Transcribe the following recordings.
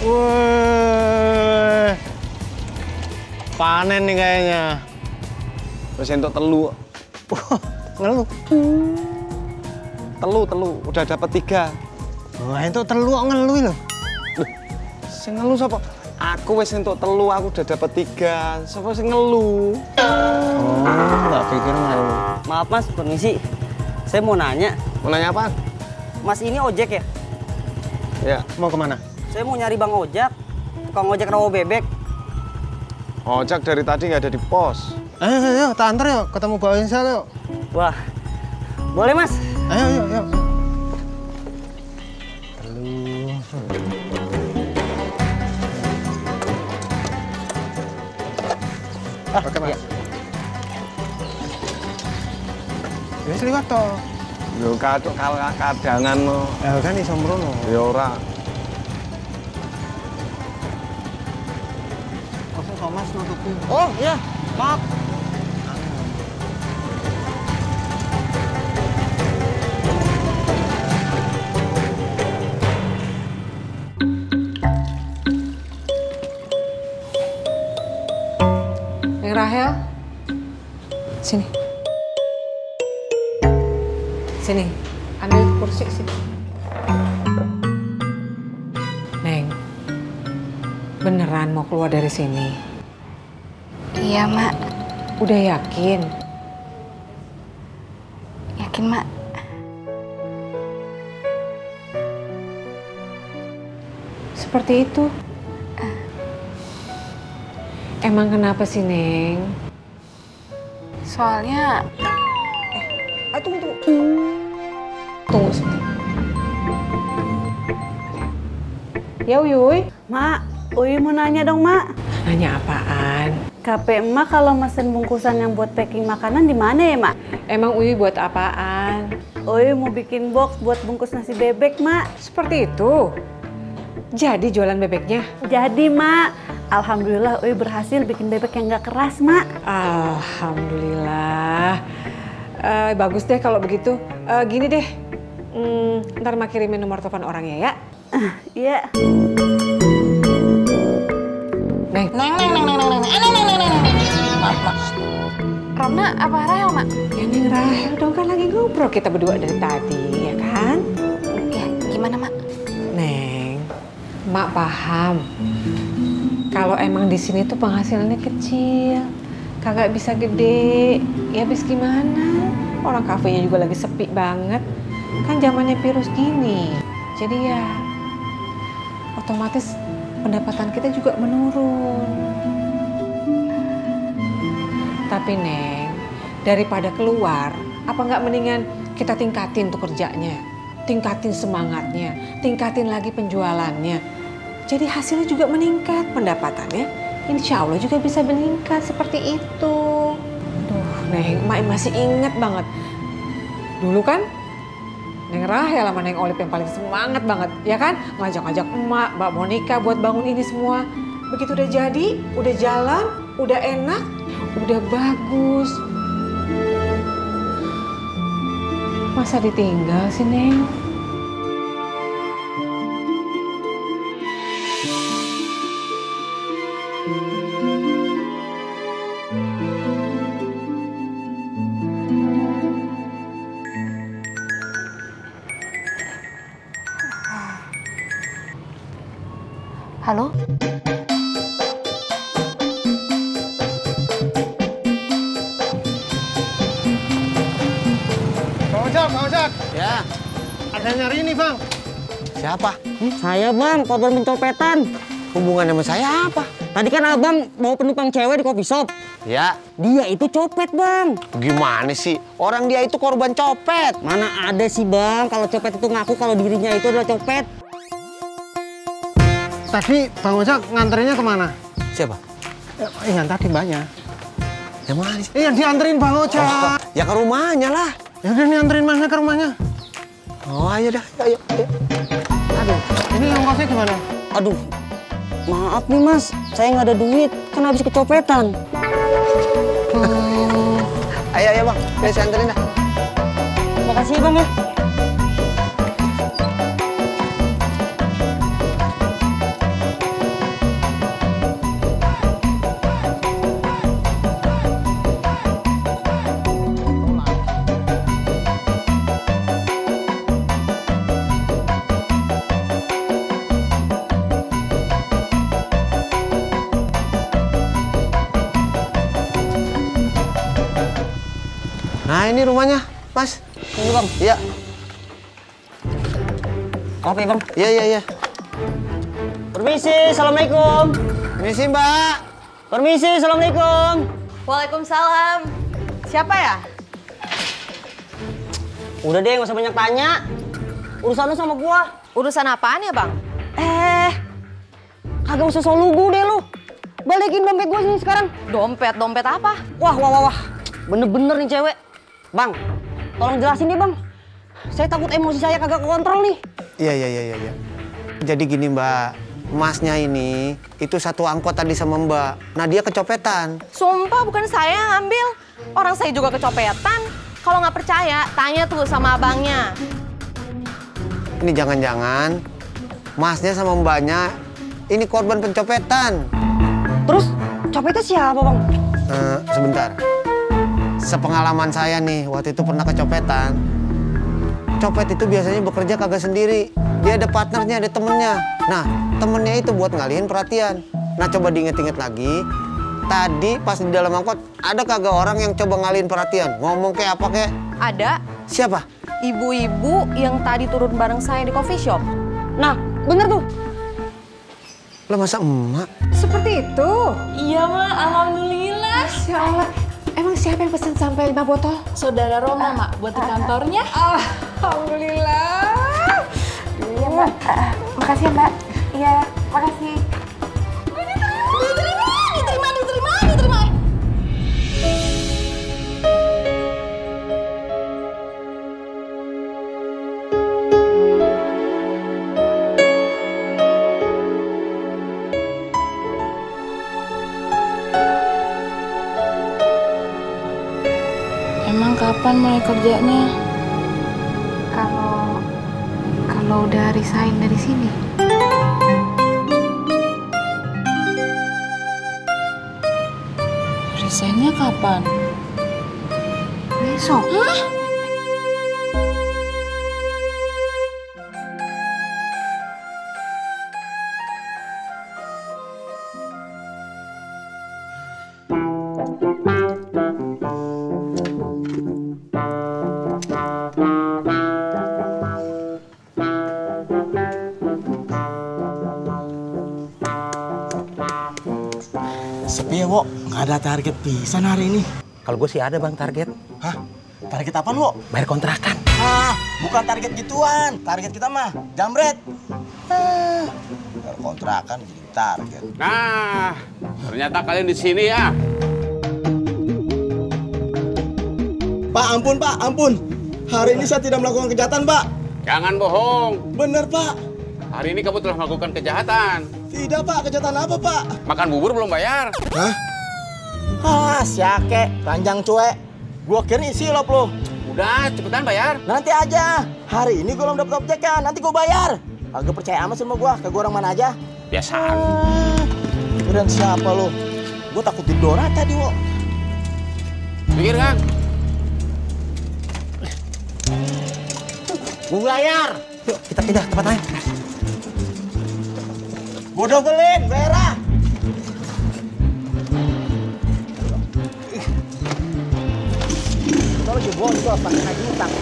Wah, panen nih kayaknya. Terus entuk telu. Ngeluh. Telu, udah dapat 3. Wah, itu telu kok ngeluh lho. Sing ngeluh sapa? Aku wis entuk telu, aku udah dapat 3. Sapa sing ngeluh? Oh, nggak pikir ngeluh. Maaf Mas, permisi. Saya mau nanya. Mau nanya apa? Mas ini ojek ya? Ya. Mau kemana? Saya mau nyari Bang Ojak. Tukang ojek rawa bebek. Ojek dari tadi nggak ada di pos. Ayo, tak antar yuk. Ketemu Mbak Insal yuk. Wah, boleh Mas? Ayo. Oke, Mas. Ya, seliwat toh. Yo kadang kadangan no. Ya kan iso mrono. Ya ora. Kok Mas nutupi. Oh iya, maaf. Neng Rahel, sini. Sini, ambil kursi sini. Neng, beneran mau keluar dari sini? Iya, Mak. Udah yakin? Yakin, Mak. Seperti itu? Emang kenapa sih, Neng? Soalnya... Tunggu. Tunggu sebentar. Ya, Uyuy. Mak, Uy mau nanya dong, Mak. Nanya apaan? KP Emak kalau mesen bungkusan yang buat packing makanan di mana ya, Mak? Emang Uyuy buat apaan? Uy mau bikin box buat bungkus nasi bebek, Mak. Seperti itu? Jadi jualan bebeknya? Jadi, Mak. Alhamdulillah Uy berhasil bikin bebek yang nggak keras, Mak. Alhamdulillah. Bagus deh kalau begitu. Gini deh, ntar Mak kirimin nomor telepon orangnya ya. Iya. Neng. Rona apa Rahel, Mak? Ya Neng Rahel dong, kan lagi ngobrol kita berdua dari tadi, ya kan? Ya, gimana, Mak? Neng, Mak paham. Kalau emang di sini tuh penghasilannya kecil, kagak bisa gede, ya habis gimana? Orang kafenya juga lagi sepi banget. Kan zamannya virus gini. Jadi ya otomatis pendapatan kita juga menurun. Tapi Neng, daripada keluar, apa nggak mendingan kita tingkatin tuh kerjanya, tingkatin semangatnya, tingkatin lagi penjualannya. Jadi hasilnya juga meningkat, pendapatannya insya Allah juga bisa meningkat seperti itu. Duh, Neng, Mak masih inget banget. Dulu kan Neng Rahel sama Neng Olip yang paling semangat banget, ya kan? Ngajak-ngajak emak, Mbak Monica buat bangun ini semua. Begitu udah jadi, udah jalan, udah enak, udah bagus. Masa ditinggal sih, Neng? Halo? Bang Ojak. Ya. Ada yang nyari ini, Bang. Siapa? Saya Bang, korban pencopetan. Hubungan sama saya apa? Tadi kan Abang bawa penumpang cewek di coffee shop. Ya. Dia itu copet Bang. Gimana sih? Orang dia itu korban copet. Mana ada sih Bang, kalau copet itu ngaku kalau dirinya itu adalah copet. Tadi Bang Ojak nganterinnya kemana? Siapa? Yang tadi Mbaknya. Yang mana sih? Yang dianterin Bang Ojak. Ya ke rumahnya lah. Ya udah dianterin mana ke rumahnya? Oh ayo dah, ayo. Aduh, ini ongkosnya gimana? Aduh, maaf nih Mas, saya nggak ada duit, kan habis kecopetan. Ayo Bang, saya anterin dah. Makasih ya Bang ya. ini rumahnya, Mas. Ini bang. Iya. Oke bang. Iya. Permisi, assalamualaikum. Misi, Mbak. Permisi, assalamualaikum. Waalaikumsalam. Siapa ya? Udah deh, nggak usah banyak tanya. Urusan lu sama gua. Urusan apaan ya, Bang? Kagak usah so lugu deh lu. Balikin dompet gua sini sekarang. Dompet apa? Wah. Bener-bener nih cewek. Bang, tolong jelasin nih bang. Saya takut emosi saya kagak kekontrol nih. Iya. Jadi gini, Mbak. Masnya ini itu satu angkot tadi sama Mbak. Nah, dia kecopetan. Sumpah bukan saya yang ngambil. Orang saya juga kecopetan. Kalau nggak percaya, tanya tuh sama abangnya. Ini jangan-jangan Masnya sama Mbaknya ini korban pencopetan. Terus copetnya siapa bang? Sebentar. Sepengalaman saya nih, waktu itu pernah kecopetan. Copet itu biasanya bekerja kagak sendiri. Dia ada partnernya, ada temennya. Nah, temennya itu buat ngalihin perhatian. Nah, coba diinget-inget lagi. Tadi pas di dalam angkot, ada kagak orang yang coba ngalihin perhatian? Ngomong kayak apa kayak? Ada Siapa? ibu-ibu yang tadi turun bareng saya di coffee shop. Nah, bener tuh. Lah masa emak? Seperti itu. Iya, Ma. Alhamdulillah. Ya Allah, emang siapa yang pesen sampai 5 botol? Saudara Roma, Mak, buat di kantornya. Alhamdulillah. Iya, Mbak. Makasih ya, Mbak. Iya, makasih. Diterima. Emang kapan mulai kerjanya? Kalau udah resign dari sini. Resignnya kapan? Besok. Sepi ya, Wok. Nggak ada target pisan hari ini. Kalau gue sih ada bang target. Hah? Target apaan, Wok? Bayar kontrakan. Ah, bukan target gituan. Target kita mah jambret. Kontrakan jadi target. Nah, ternyata kalian di sini ya. Pak, ampun. Hari ini saya tidak melakukan kejahatan, Pak. Jangan bohong. Bener, Pak. Hari ini kamu telah melakukan kejahatan. Tidak, Pak. Kejahatan apa, Pak? Makan bubur belum bayar. Hah? Ah, siake. Ranjang cuek. Gua kira isi lop lo. Udah, cepetan bayar. Nanti aja. Hari ini gua belum dapat objekan. Nanti gua bayar. Agak percaya amat sama gua. Ke gua orang mana aja. Biasaan. Kirain siapa lo? Gua takut didora tadi, Wok. Pikir kan? Gua bayar. Yuk kita pindah tempat lain. Gua dobelin, merah. Kalau lagi bocor pakai haji utang.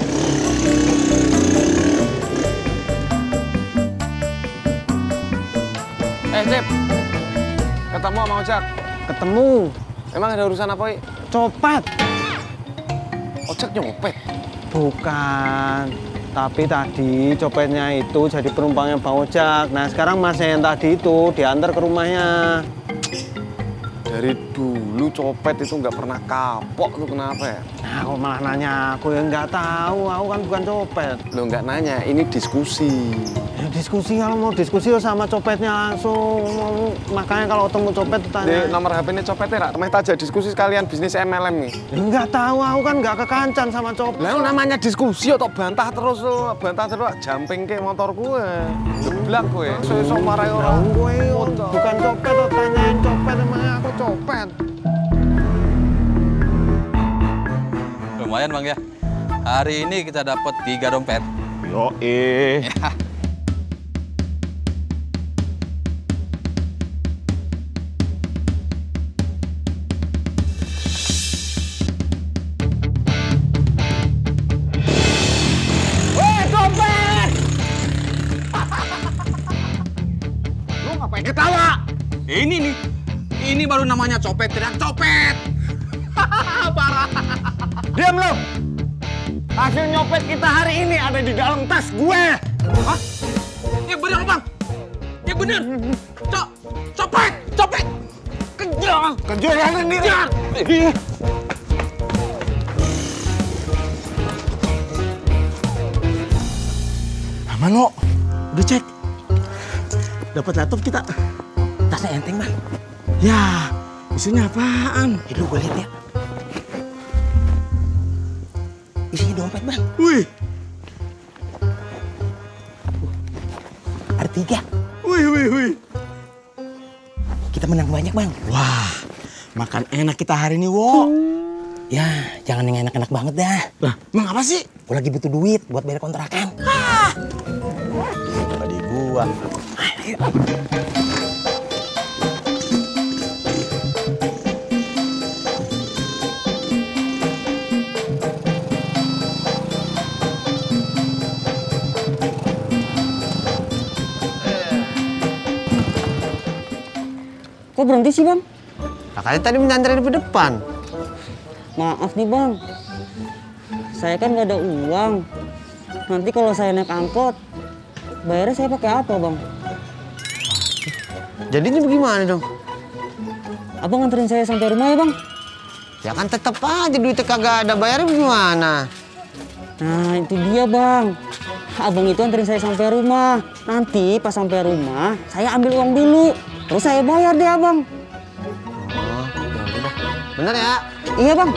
Sip. Ketemu sama Ojak. Ketemu. Emang ada urusan apa, I? Copet. Ojak nyopet? Bukan. Tapi tadi copetnya itu jadi penumpangnya Bang Ojak. Nah, sekarang masnya yang tadi itu diantar ke rumahnya. Dari dulu copet itu nggak pernah kapok tuh, kenapa ya? Nah, kok malah nanya aku ya nggak tahu. Aku kan bukan copet. Lo nggak nanya, ini diskusi. Ya, diskusi kalau mau diskusi sama copetnya langsung. Makanya kalau ketemu copet tanya. Di nomor HP-nya copetnya, Rak. Temeh aja diskusi sekalian bisnis MLM nih. Ya, nggak tahu, aku kan nggak kekancan sama copet. Lah namanya diskusi atau bantah terus lo, jumping ke motor gue. Jeblak gue. So marahi orang. Gue bukan copet, atau tanyain copet emangnya aku copet. Lumayan bang ya. Hari ini kita dapat 3 dompet. Yoi. Ya. Ini baru namanya copet, tidak copet. Parah. Diam lo! Hasil nyopet kita hari ini ada di dalam tas gue. Hah? Ya bener bang. Ya bener. Copet. Kejar. Kejar yang sendiri. Kejar. Aman lo, udah cek. Dapat laptop kita. Tasnya enteng, Bang. Ya, isinya apaan? Itu gue lihat ya. Isinya dompet, Bang. Wih, Ada 3. wih. Kita menang banyak, Bang. Wah, makan enak kita hari ini, Wo. Ya, jangan yang enak-enak banget dah. Lah, emang apa sih? Gue lagi butuh duit buat bayar kontrakan. Tadi gua. Ayo. Kok berhenti sih, Bang? Makanya tadi menyantarin di depan. Maaf nih, Bang. Saya kan nggak ada uang. Nanti kalau saya naik angkot, bayarnya saya pakai apa, Bang? Jadinya bagaimana dong? Abang nganterin saya sampai rumah ya, Bang? Ya kan tetap aja duitnya kagak ada, bayarnya gimana? Nah, itu dia, Bang. Abang itu anterin saya sampai rumah. Nanti pas sampai rumah, saya ambil uang dulu. Terus saya bayar deh, Abang. Oh, ya udah. Bener ya? Iya, Bang.